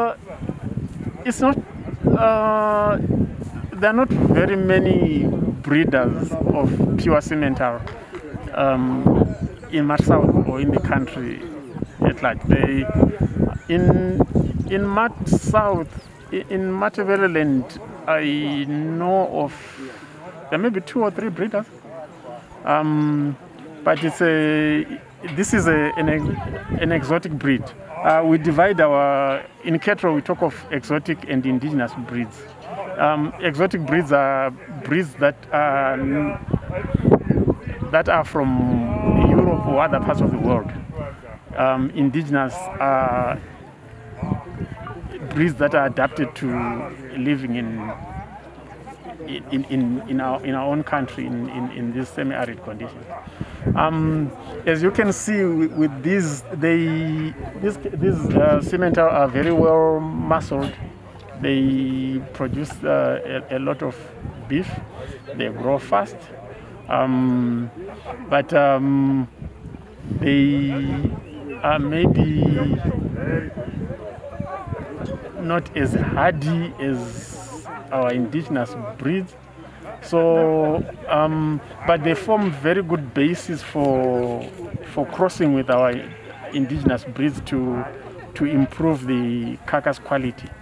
It's not. There are not very many breeders of pure Simmental in much south or in the country at large. In much south, in Matabeleland, I know of there may be 2 or 3 breeders, but this is an exotic breed. We divide in cattle. We talk of exotic and indigenous breeds. Exotic breeds are breeds that are from Europe or other parts of the world. Indigenous are breeds that are adapted to living in our own country in this semi-arid conditions. As you can see with these Simmental are very well muscled. They produce a lot of beef. They grow fast, but they are maybe not as hardy as our indigenous breeds. So, but they form very good basis for crossing with our indigenous breeds to improve the carcass quality.